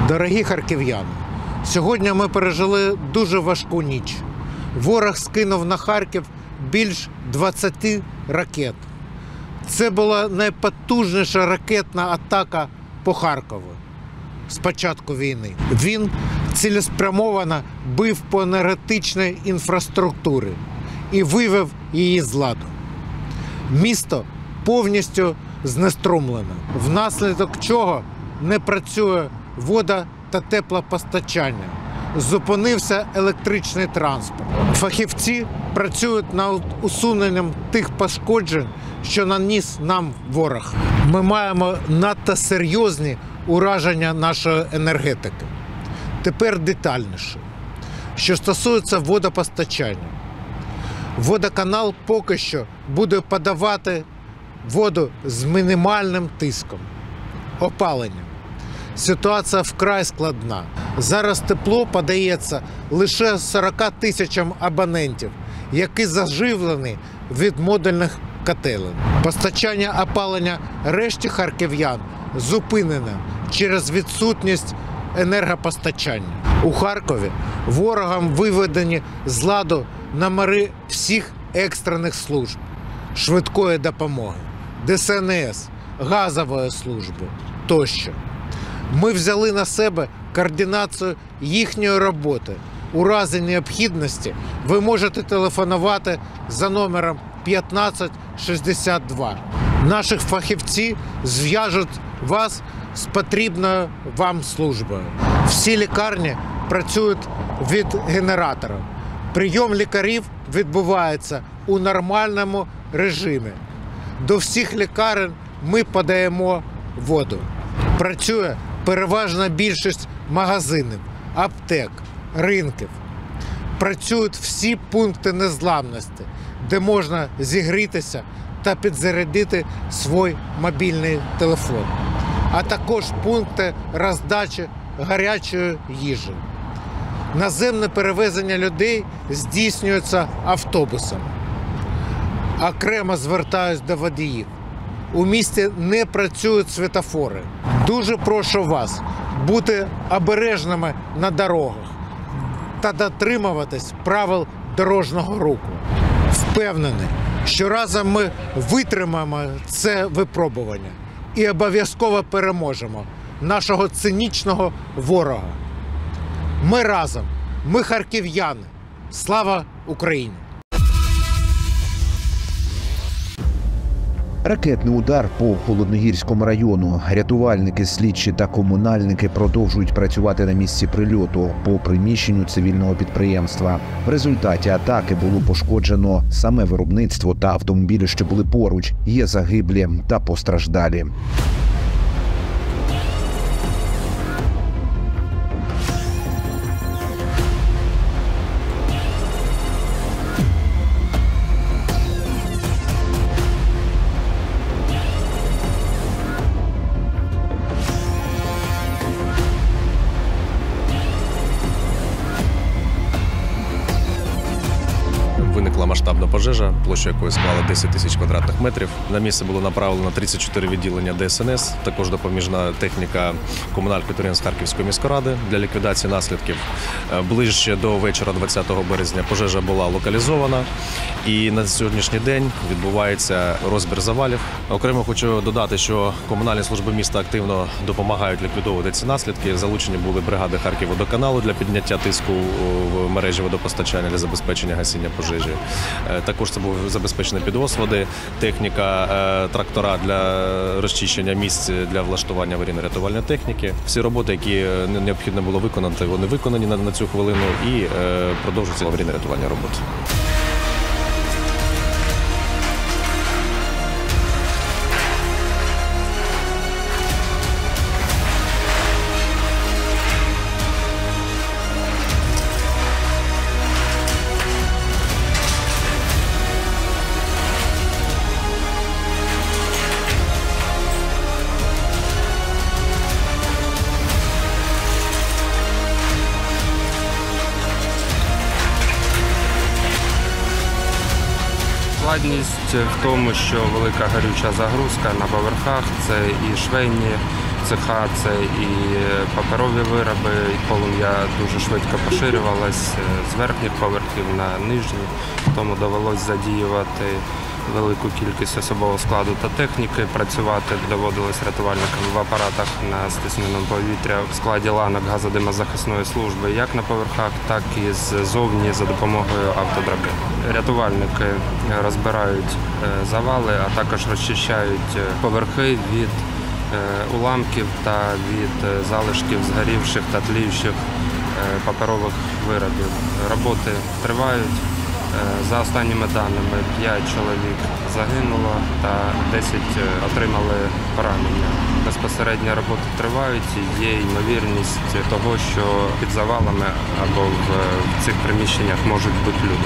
Дорогі харків'яни, сьогодні ми пережили дуже важку ніч. Ворог скинув на Харків більш 20 ракет. Це була найпотужніша ракетна атака по Харкову з початку війни. Він цілеспрямовано бив по енергетичній інфраструктурі і вивів її з ладу. Місто повністю знеструмлено, внаслідок чого не працює вода та теплопостачання. Зупинився електричний транспорт. Фахівці працюють над усуненням тих пошкоджень, що наніс нам ворог. Ми маємо надто серйозні ураження нашої енергетики. Тепер детальніше. Що стосується водопостачання. Водоканал поки що буде подавати воду з мінімальним тиском. Опалення. Ситуація вкрай складна. Зараз тепло подається лише 40 тисячам абонентів, які заживлені від модульних котелень. Постачання опалення решті харків'ян зупинене через відсутність енергопостачання. У Харкові ворогом виведені з ладу номери всіх екстрених служб, швидкої допомоги, ДСНС, газової служби тощо. Ми взяли на себе координацію їхньої роботи. У разі необхідності ви можете телефонувати за номером 1562. Наші фахівці зв'яжуть вас з потрібною вам службою. Всі лікарні працюють від генератора. Прийом лікарів відбувається у нормальному режимі. До всіх лікарень ми подаємо воду. Працює переважна більшість магазинів, аптек, ринків. Працюють всі пункти незламності, де можна зігрітися та підзарядити свій мобільний телефон, а також пункти роздачі гарячої їжі. Наземне перевезення людей здійснюється автобусами. Окремо звертаюсь до водіїв. У місті не працюють світлофори. Дуже прошу вас бути обережними на дорогах та дотримуватись правил дорожнього руху. Впевнений, що разом ми витримаємо це випробування і обов'язково переможемо нашого цинічного ворога. Ми разом, ми харків'яни. Слава Україні! Ракетний удар по Холодногірському району. Рятувальники, слідчі та комунальники продовжують працювати на місці прильоту по приміщенню цивільного підприємства. В результаті атаки було пошкоджено саме виробництво та автомобілі, що були поруч. Є загиблі та постраждалі. Виникла масштабна пожежа, площа якої склала 10 тисяч квадратних метрів. На місце було направлено 34 відділення ДСНС, також допоміжна техніка комунальних підприємств Харківської міськради для ліквідації наслідків. Ближче до вечора 20 березня пожежа була локалізована і на сьогоднішній день відбувається розбір завалів. Окремо хочу додати, що комунальні служби міста активно допомагають ліквідовувати ці наслідки. Залучені були бригади Харківводоканалу для підняття тиску в мережі водопостачання для забезпечення гасіння пожежі. Також це був забезпечений підвоз води, техніка, трактора для розчищення місць для влаштування аварійно-рятувальної техніки. Всі роботи, які необхідно було виконати, вони виконані на цю хвилину і продовжуються аварійно-рятувальні роботи. Складність в тому, що велика гарюча загрузка на поверхах, це і швейні цеха це і паперові вироби, і полум'я дуже швидко поширювалось з верхніх поверхів на нижні, тому довелось задіювати велику кількість особового складу та техніки. Працювати доводилось рятувальникам в апаратах на стисненому повітря в складі ланок газодимозахисної служби як на поверхах, так і ззовні за допомогою автодрабин. Рятувальники розбирають завали, а також розчищають поверхи від уламків та від залишків згорівших та тліючих паперових виробів. Роботи тривають. За останніми даними, 5 чоловік загинуло та 10 отримали поранення. Безпосередньо роботи тривають, є ймовірність того, що під завалами або в цих приміщеннях можуть бути люди.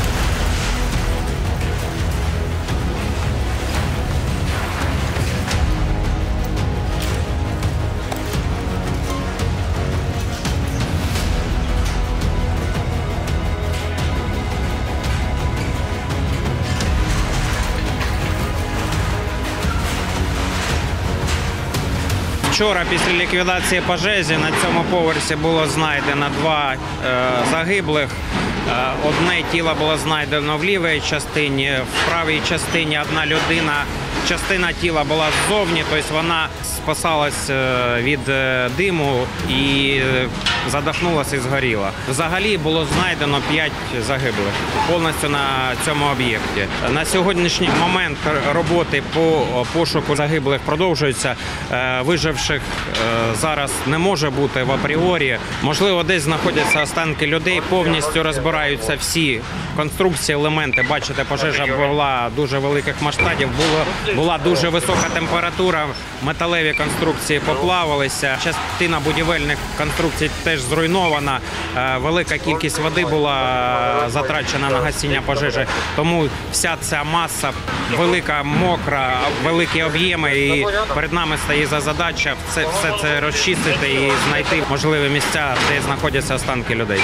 Вчора після ліквідації пожежі на цьому поверсі було знайдено 2 загиблих. Одне тіло було знайдено в лівій частині, в правій частині одна людина. Частина тіла була ззовні, тобто вона спасалась від диму і задохнулася і згоріла. Взагалі було знайдено 5 загиблих повністю на цьому об'єкті. На сьогоднішній момент роботи по пошуку загиблих продовжуються. Виживших зараз не може бути в апріорі. Можливо, десь знаходяться останки людей, повністю розбираються всі конструкції, елементи. Бачите, пожежа була дуже великих масштабів, була дуже висока температура, металеві конструкції поплавилися, частина будівельних конструкцій теж зруйнована, велика кількість води була затрачена на гасіння пожежі, тому вся ця маса велика, мокра, великі об'єми, і перед нами стоїть задача все це розчистити і знайти можливі місця, де знаходяться останки людей.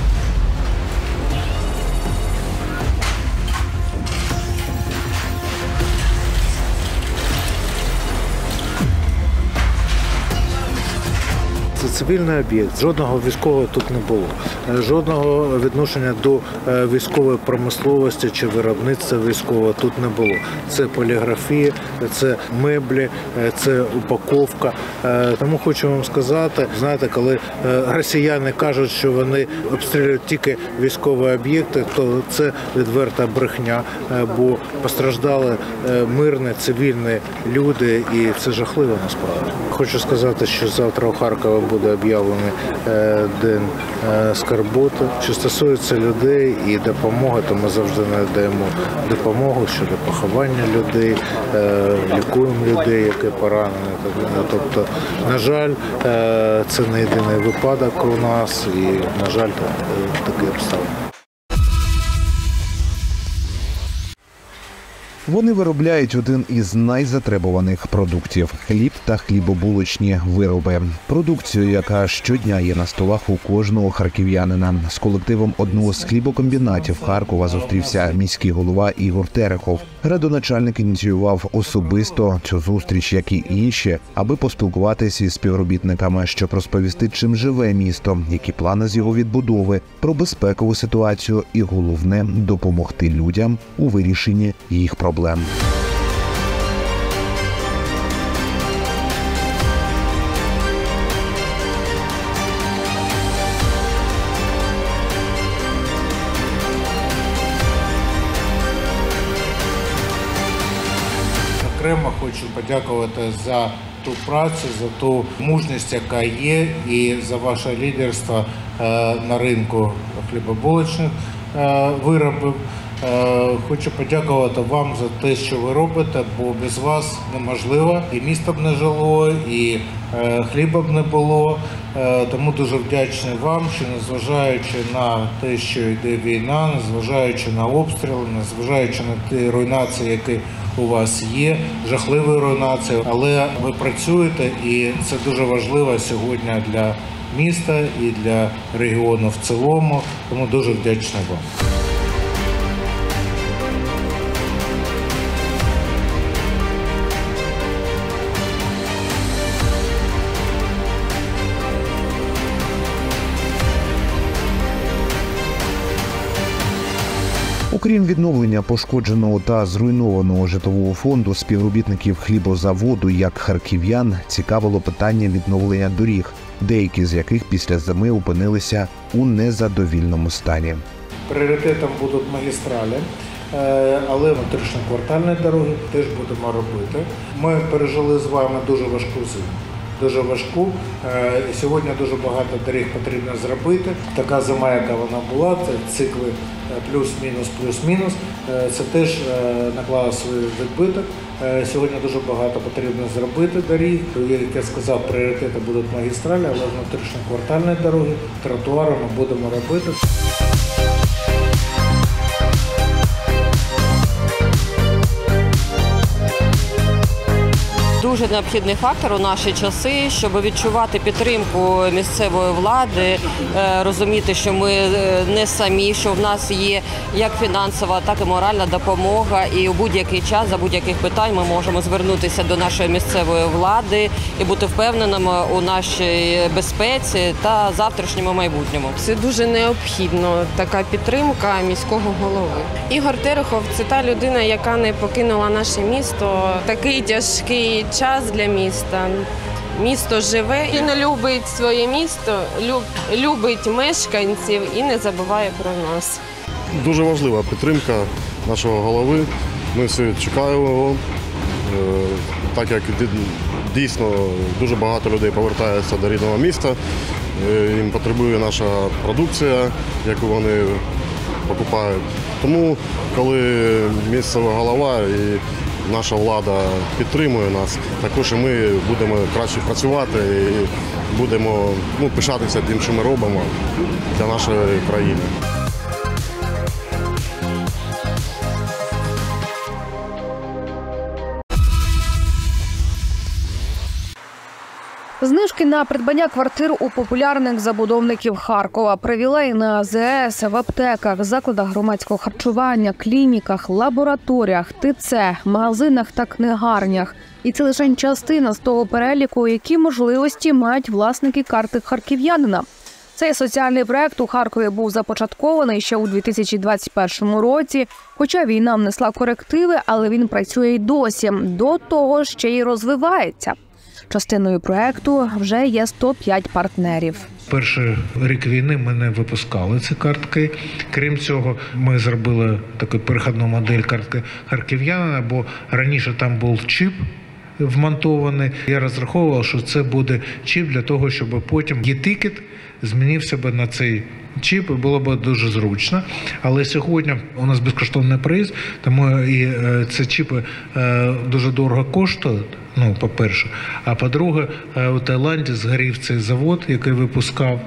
Це цивільний об'єкт, жодного військового тут не було. Жодного відношення до військової промисловості чи виробництва військового тут не було. Це поліграфія, це меблі, це упаковка. Тому хочу вам сказати, знаєте, коли росіяни кажуть, що вони обстрілюють тільки військові об'єкти, то це відверта брехня, бо постраждали мирні, цивільні люди, і це жахливо насправді. Хочу сказати, що завтра у Харкові буде об'явлений день скорботи. Що стосується людей і допомоги, то ми завжди надаємо допомогу щодо поховання людей, лікуємо людей, які поранені. Тобто, на жаль, це не єдиний випадок у нас і, на жаль, такі обставини. Вони виробляють один із найзатребуваних продуктів – хліб та хлібобулочні вироби. Продукцію, яка щодня є на столах у кожного харків'янина. З колективом одного з хлібокомбінатів Харкова зустрівся міський голова Ігор Терехов. Градоначальник ініціював особисто цю зустріч, як і інші, аби поспілкуватися із співробітниками, щоб розповісти, чим живе місто, які плани з його відбудови, про безпекову ситуацію і, головне, допомогти людям у вирішенні їх проблем. Окремо хочу подякувати за ту працю, за ту мужність, яка є, і за ваше лідерство на ринку хлібобулочних виробів. Хочу подякувати вам за те, що ви робите, бо без вас неможливо. І місто б не жило, і хліба б не було. Тому дуже вдячний вам, що незважаючи на те, що йде війна, незважаючи на обстріли, незважаючи на ті руйнації, які у вас є, жахливі руйнації, але ви працюєте, і це дуже важливо сьогодні для міста і для регіону в цілому. Тому дуже вдячний вам. Окрім відновлення пошкодженого та зруйнованого житлового фонду, співробітників хлібозаводу, як харків'ян, цікавило питання відновлення доріг, деякі з яких після зими опинилися у незадовільному стані. Пріоритетом будуть магістралі, але внутрішньоквартальні дороги теж будемо робити. Ми пережили з вами дуже важку зиму. Дуже важку. Сьогодні дуже багато доріг потрібно зробити. Така зима, яка вона була, це цикли плюс-мінус, плюс-мінус. Це теж наклало свій відбиток. Сьогодні дуже багато потрібно зробити доріг. Як я сказав, пріоритети будуть магістралі, але внутрішньоквартальні дороги, тротуари ми будемо робити. Дуже необхідний фактор у наші часи, щоб відчувати підтримку місцевої влади, розуміти, що ми не самі, що в нас є як фінансова, так і моральна допомога. І у будь-який час, за будь-яких питань ми можемо звернутися до нашої місцевої влади і бути впевненими у нашій безпеці та завтрашньому майбутньому. Це дуже необхідно, така підтримка міського голови. Ігор Терехов – це та людина, яка не покинула наше місто. Такий тяжкий час для міста. Місто живе, він любить своє місто, любить мешканців і не забуває про нас. Дуже важлива підтримка нашого голови. Ми всі чекаємо його, так як дійсно дуже багато людей повертається до рідного міста. Їм потребує наша продукція, яку вони покупають. Тому, коли місцева голова і наша влада підтримує нас, також і ми будемо краще працювати і будемо пишатися тим, що ми робимо для нашої країни. Знижки на придбання квартир у популярних забудовників Харкова, привілеї на АЗС, в аптеках, закладах громадського харчування, клініках, лабораторіях, ТЦ, магазинах та книгарнях. І це лише частина з того переліку, які можливості мають власники карти харків'янина. Цей соціальний проект у Харкові був започаткований ще у 2021 році. Хоча війна внесла корективи, але він працює й досі. До того ще й розвивається. Частиною проекту вже є 105 партнерів. Перший рік війни ми не випускали ці картки. Крім цього, ми зробили таку перехідну модель картки харків'янина, бо раніше там був чіп вмонтований. Я розраховував, що це буде чіп для того, щоб потім є-тикет змінив себе на цей чіп, і було б дуже зручно. Але сьогодні у нас безкоштовний приїзд, тому і ці чіпи дуже дорого коштують, по-перше. А по-друге, у Таїланді згорів цей завод, який випускав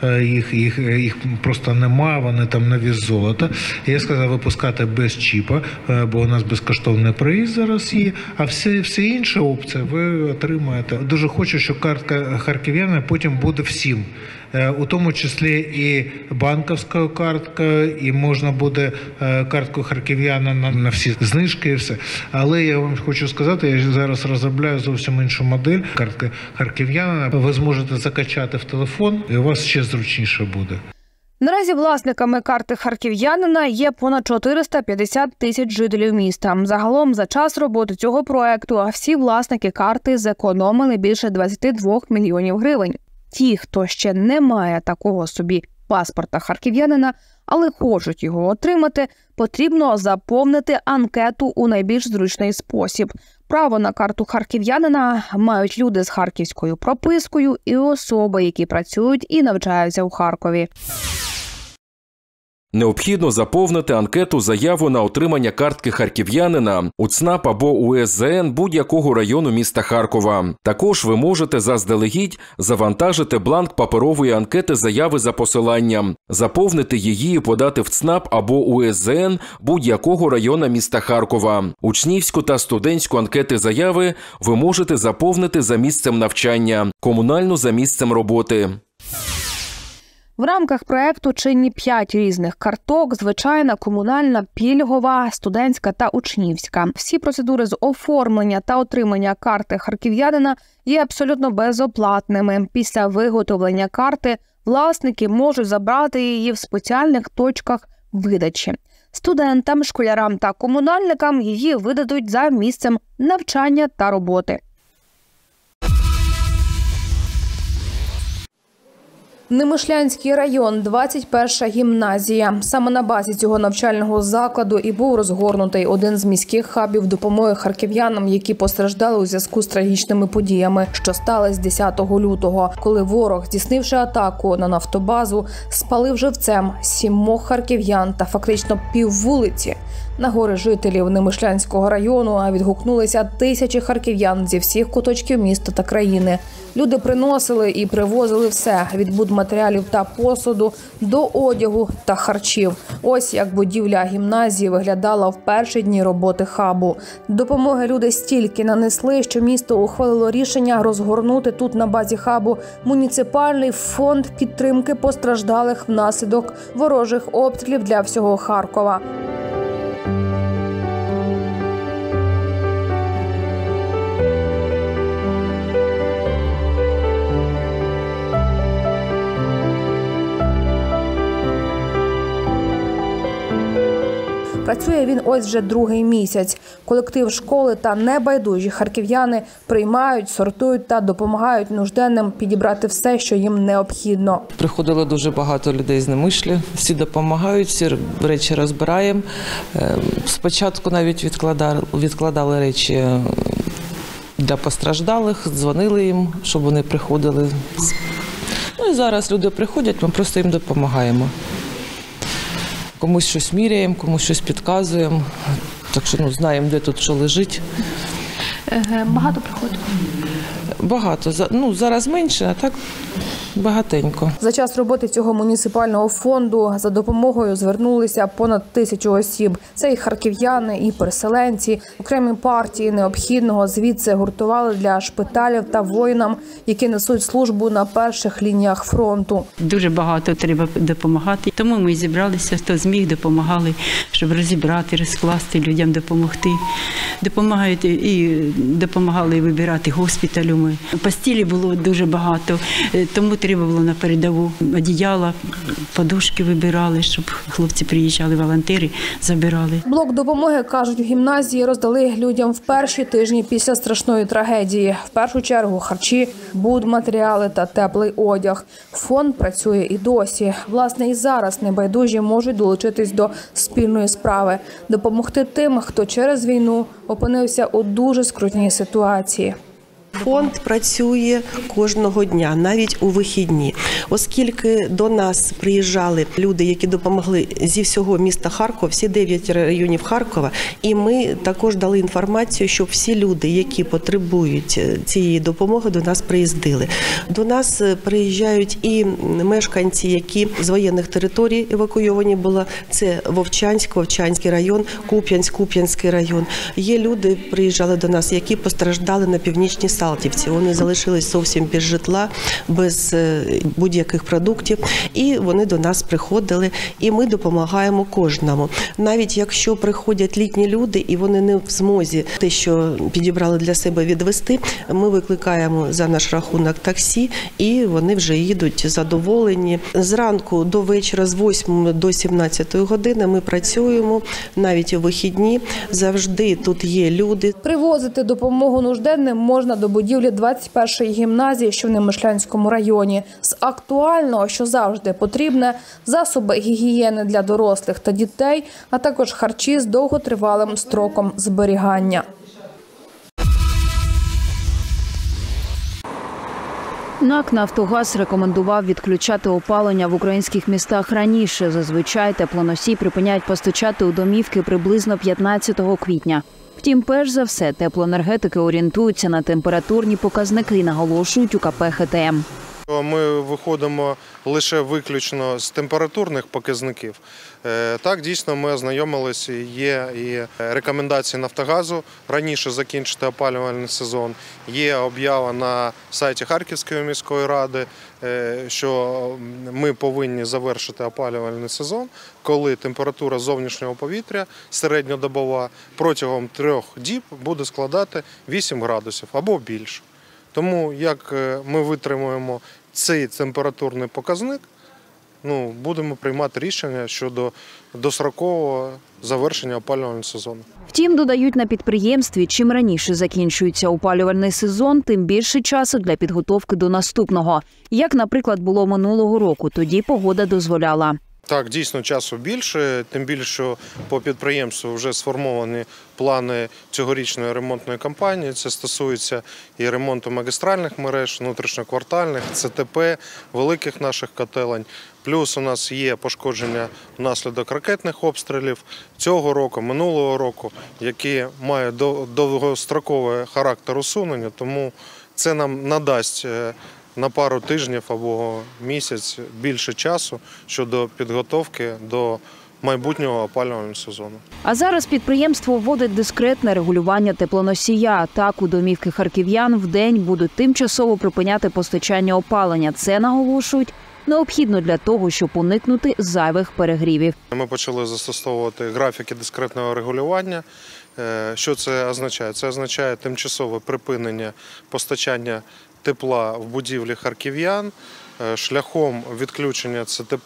їх просто немає, вони там на вес золота. Я сказав випускати без чіпа, бо у нас безкоштовний приїзд зараз є, а всі інші опції ви отримаєте. Дуже хочу, щоб картка харків'янина потім буде всім. У тому числі і банківська картка, і можна буде картку харків'янина на всі знижки і все. Але я вам хочу сказати, я зараз розробляю зовсім іншу модель картки харків'янина. Ви зможете закачати в телефон, і у вас ще зручніше буде. Наразі власниками карти харків'янина є понад 450 тисяч жителів міста. Загалом за час роботи цього проекту всі власники карти зекономили більше 22 мільйонів гривень. Ті, хто ще не має такого собі паспорта харків'янина, але хочуть його отримати, потрібно заповнити анкету у найбільш зручний спосіб. Право на карту харків'янина мають люди з харківською пропискою і особи, які працюють і навчаються у Харкові. Необхідно заповнити анкету-заяву на отримання картки харків'янина у ЦНАП або УСЗН будь-якого району міста Харкова. Також ви можете заздалегідь завантажити бланк паперової анкети заяви за посиланням, заповнити її і подати в ЦНАП або УСЗН будь-якого району міста Харкова. Учнівську та студентську анкети заяви ви можете заповнити за місцем навчання, комунальну за місцем роботи. В рамках проекту чинні 5 різних карток – звичайна, комунальна, пільгова, студентська та учнівська. Всі процедури з оформлення та отримання карти харків'янина є абсолютно безоплатними. Після виготовлення карти власники можуть забрати її в спеціальних точках видачі. Студентам, школярам та комунальникам її видадуть за місцем навчання та роботи. Немишлянський район, 21-ша гімназія. Саме на базі цього навчального закладу і був розгорнутий один з міських хабів допомоги харків'янам, які постраждали у зв'язку з трагічними подіями, що сталися 10 лютого, коли ворог, здійснивши атаку на нафтобазу, спалив живцем 7 харків'ян та фактично піввулиці. На гори жителів Немишлянського району відгукнулися тисячі харків'ян зі всіх куточків міста та країни. Люди приносили і привозили все – від будматеріалів та посуду до одягу та харчів. Ось як будівля гімназії виглядала в перші дні роботи хабу. Допомоги люди стільки нанесли, що місто ухвалило рішення розгорнути тут на базі хабу муніципальний фонд підтримки постраждалих внаслідок ворожих обстрілів для всього Харкова. Працює він ось вже другий місяць. Колектив школи та небайдужі харків'яни приймають, сортують та допомагають нужденним підібрати все, що їм необхідно. Приходило дуже багато людей з Немишлі, всі допомагають, всі речі розбираємо. Спочатку навіть відкладали речі для постраждалих, дзвонили їм, щоб вони приходили. Ну і зараз люди приходять, ми просто їм допомагаємо. Комусь щось міряємо, комусь щось підказуємо, так що знаємо, де тут що лежить. Багато приходить? Багато. Зараз менше, а так багатенько. За час роботи цього муніципального фонду за допомогою звернулися понад 1000 осіб. Це і харків'яни, і переселенці. Окремі партії необхідного звідси гуртували для шпиталів та воїнам, які несуть службу на перших лініях фронту. Дуже багато треба допомагати. Тому ми зібралися, хто зміг, допомагали, щоб розібрати, розкласти, людям допомогти. Допомагають і допомагали вибирати госпіталю. Ми. Постілі було дуже багато, тому треба було на передову одіяла, подушки вибирали, щоб хлопці приїжджали, волонтери забирали. Блок допомоги, кажуть, в гімназії роздали людям в перші тижні після страшної трагедії. В першу чергу харчі, будматеріали та теплий одяг. Фонд працює і досі. Власне, і зараз небайдужі можуть долучитись до спільної справи. Допомогти тим, хто через війну опинився у дуже скрутній ситуації. Фонд працює кожного дня, навіть у вихідні. Оскільки до нас приїжджали люди, які допомогли зі всього міста Харкова, всі 9 районів Харкова, і ми також дали інформацію, щоб всі люди, які потребують цієї допомоги, до нас приїздили. До нас приїжджають і мешканці, які з воєнних територій евакуйовані були. Це Вовчанськ, Вовчанський район, Куп'янськ, Куп'янський район. Є люди, приїжджали до нас, які постраждали на північній Салтівці. Вони залишились зовсім без житла, без будь-яких продуктів. І вони до нас приходили, і ми допомагаємо кожному. Навіть якщо приходять літні люди, і вони не в змозі те, що підібрали для себе, відвести, ми викликаємо за наш рахунок таксі, і вони вже їдуть задоволені. Зранку до вечора, з 8 до 17 години ми працюємо, навіть у вихідні. Завжди тут є люди. Привозити допомогу нужденним можна до будівлі 21-ї гімназії, що в Немишлянському районі. З актуального, що завжди потрібне, засоби гігієни для дорослих та дітей, а також харчі з довготривалим строком зберігання. НАК «Нафтогаз» рекомендував відключати опалення в українських містах раніше. Зазвичай теплоносій припиняють постачати у домівки приблизно 15 квітня. Втім, перш за все, теплоенергетики орієнтуються на температурні показники, наголошують у КП «ХТМ». Ми виходимо лише виключно з температурних показників. Так, дійсно, ми ознайомилися, є і рекомендації «Нафтогазу» раніше закінчити опалювальний сезон. Є об'ява на сайті Харківської міської ради, що ми повинні завершити опалювальний сезон, коли температура зовнішнього повітря середньодобова протягом 3 діб буде складати 8 градусів або більше. Тому як ми витримуємо цей температурний показник, будемо приймати рішення щодо дострокового завершення опалювального сезону. Втім, додають на підприємстві, чим раніше закінчується опалювальний сезон, тим більше часу для підготовки до наступного. Як, наприклад, було минулого року, тоді погода дозволяла. Так, дійсно, часу більше, тим більше, що по підприємству вже сформовані плани цьогорічної ремонтної кампанії. Це стосується і ремонту магістральних мереж, внутрішньоквартальних, ЦТП, великих наших котелень. Плюс у нас є пошкодження внаслідок ракетних обстрілів цього року, минулого року, які мають довгостроковий характер усунення, тому це нам надасть на пару тижнів або місяць більше часу щодо підготовки до майбутнього опалювального сезону. А зараз підприємство вводить дискретне регулювання теплоносія. Так, у домівки харків'ян вдень будуть тимчасово припиняти постачання опалення. Це, наголошують, необхідно для того, щоб уникнути зайвих перегрівів. Ми почали застосовувати графіки дискретного регулювання. Що це означає? Це означає тимчасове припинення постачання тепла в будівлі харків'ян шляхом відключення ЦТП,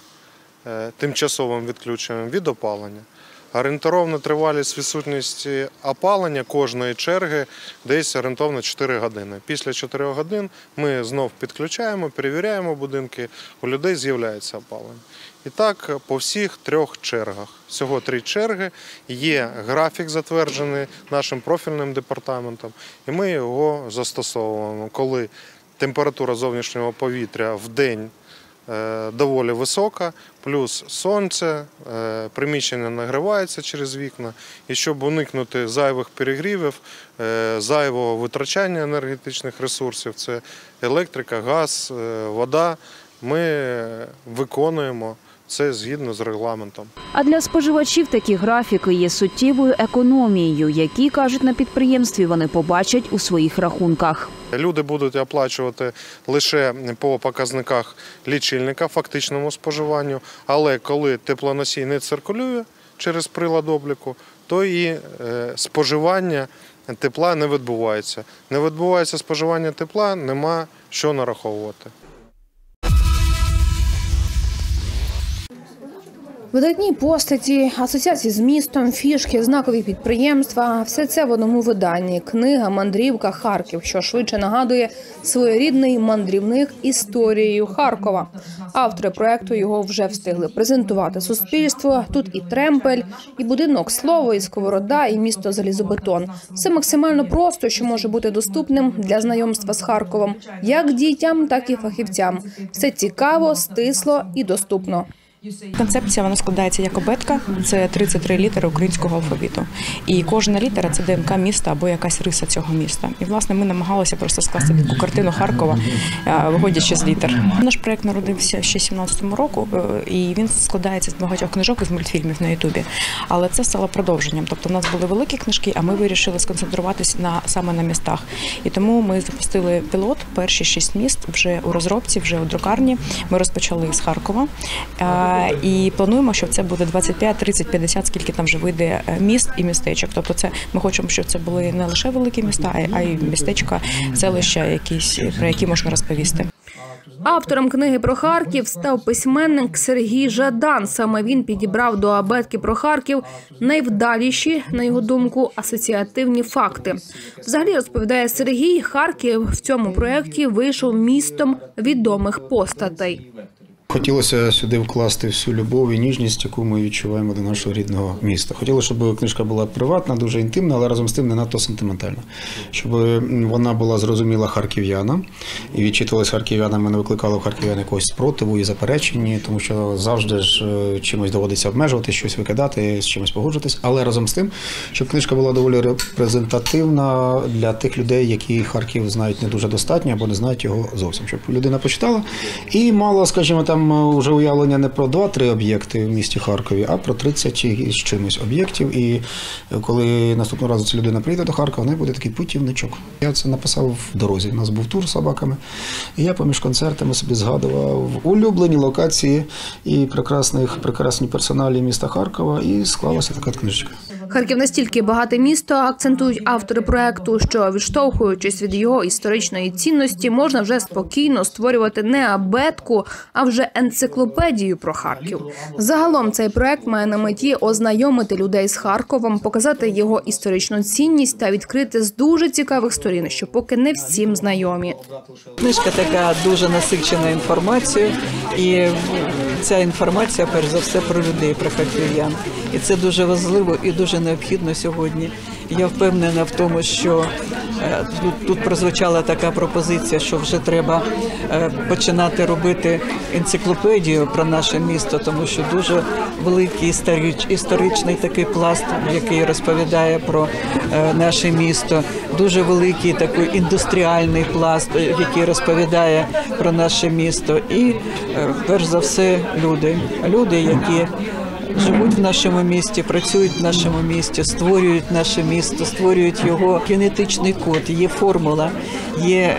тимчасовим відключенням від опалення. Орієнтовна тривалість відсутності опалення кожної черги десь орієнтовно 4 години. Після 4 годин ми знов підключаємо, перевіряємо будинки, у людей з'являється опалення. І так по всіх 3 чергах. Всього 3 черги, є графік затверджений нашим профільним департаментом, і ми його застосовуємо, коли температура зовнішнього повітря в день доволі висока, плюс сонце, приміщення нагрівається через вікна. І щоб уникнути зайвих перегрівів, зайвого витрачання енергетичних ресурсів, це електрика, газ, вода, ми виконуємо це згідно з регламентом. А для споживачів такі графіки є суттєвою економією, які, кажуть на підприємстві, вони побачать у своїх рахунках. Люди будуть оплачувати лише по показниках лічильника, фактичному споживанню, але коли теплоносій не циркулює через прилад обліку, то і споживання тепла не відбувається. Не відбувається споживання тепла, нема що нараховувати. Видатні постаті, асоціації з містом, фішки, знакові підприємства – все це в одному виданні. Книга «Мандрівка Харків», що швидше нагадує своєрідний мандрівник історією Харкова. Автори проєкту його вже встигли презентувати суспільству. Тут і Тремпель, і будинок Слово, і Сковорода, і місто Залізобетон. Все максимально просто, що може бути доступним для знайомства з Харковом. Як дітям, так і фахівцям. Все цікаво, стисло і доступно. Концепція вона складається як абетка, це 33 літери українського алфавіту. І кожна літера – це ДНК міста або якась риса цього міста. І, власне, ми намагалися просто скласти таку картину Харкова, виходячи з літер. Наш проєкт народився ще 17-му року, і він складається з багатьох книжок і з мультфільмів на Ютубі. Але це стало продовженням. Тобто в нас були великі книжки, а ми вирішили сконцентруватись саме на містах. І тому ми запустили пілот, перші 6 міст вже у розробці, вже у друкарні. Ми розпочали з Харкова. І плануємо, що це буде 25, 30, 50, скільки там вже вийде міст і містечок. Тобто ми хочемо, щоб це були не лише великі міста, а й містечка, селища якісь, про які можна розповісти. Автором книги про Харків став письменник Сергій Жадан. Саме він підібрав до абетки про Харків найвдаліші, на його думку, асоціативні факти. Взагалі, розповідає Сергій, Харків в цьому проєкті вийшов містом відомих постатей. Хотілося сюди вкласти всю любов і ніжність, яку ми відчуваємо до нашого рідного міста. Хотілося, щоб книжка була приватна, дуже інтимна, але разом з тим не надто сентиментальна. Щоб вона була зрозуміла харків'янам і відчитувалася харків'янами, не викликала в харків'ян якогось спротиву і заперечення, тому що завжди ж чимось доводиться обмежувати, щось викидати, з чимось погоджуватись. Але разом з тим, щоб книжка була доволі репрезентативна для тих людей, які Харків знають не дуже достатньо або не знають його зовсім. Щоб людина почитала і мала, скажімо, там вже уявлення не про 2-3 об'єкти в місті Харкові, а про 30 з чимось об'єктів. І коли наступного разу ця людина прийде до Харкова, в неї буде такий путівничок. Я це написав в дорозі. У нас був тур з собаками. І я поміж концертами собі згадував улюблені локації і прекрасні персоналі міста Харкова. І склалася така книжечка. Харків настільки багате місто, акцентують автори проекту, що, відштовхуючись від його історичної цінності, можна вже спокійно створювати не абетку, а вже енциклопедію про Харків. Загалом цей проект має на меті ознайомити людей з Харковом, показати його історичну цінність та відкрити з дуже цікавих сторін, що поки не всім знайомі. Книжка така дуже насичена інформацією, і ця інформація, перш за все, про людей, про харків'ян. І це дуже важливо і дуже необхідно сьогодні. Я впевнена в тому, що тут прозвучала така пропозиція, що вже треба починати робити енциклопедію про наше місто, тому що дуже великий історичний такий пласт, який розповідає про наше місто, дуже великий такий індустріальний пласт, який розповідає про наше місто. І, перш за все, люди, які живуть в нашому місті, працюють в нашому місті, створюють наше місто, створюють його генетичний код, є формула, є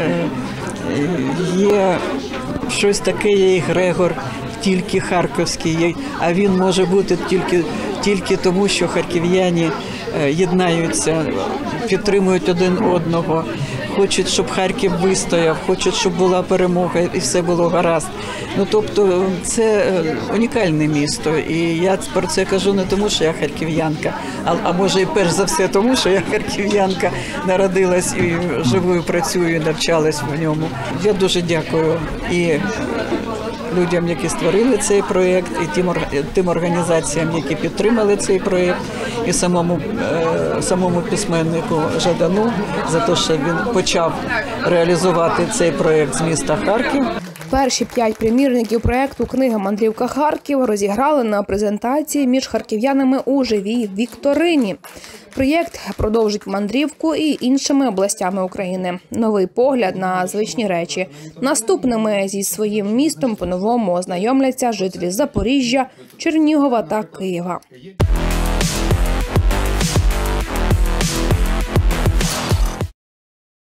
щось таке, є егрегор, тільки харківський, а він може бути тільки тому, що харків'яни єднаються, підтримують один одного, хочуть, щоб Харків вистояв, хочуть, щоб була перемога і все було гаразд. Тобто це унікальне місто, і я про це кажу не тому, що я харків'янка, а може і перш за все тому, що я харків'янка, народилась і живу, і працюю, і навчалась в ньому. Я дуже дякую і людям, які створили цей проєкт, і тим організаціям, які підтримали цей проєкт, і самому письменнику Жадану за те, що він почав реалізувати цей проєкт з міста Харків. Перші 5 примірників проєкту «Книга «Мандрівка Харків» розіграли на презентації між харків'янами у живій вікторині. Проєкт продовжить мандрівку і іншими областями України. Новий погляд на звичні речі. Наступними зі своїм містом по-новому ознайомляться жителі Запоріжжя, Чернігова та Києва.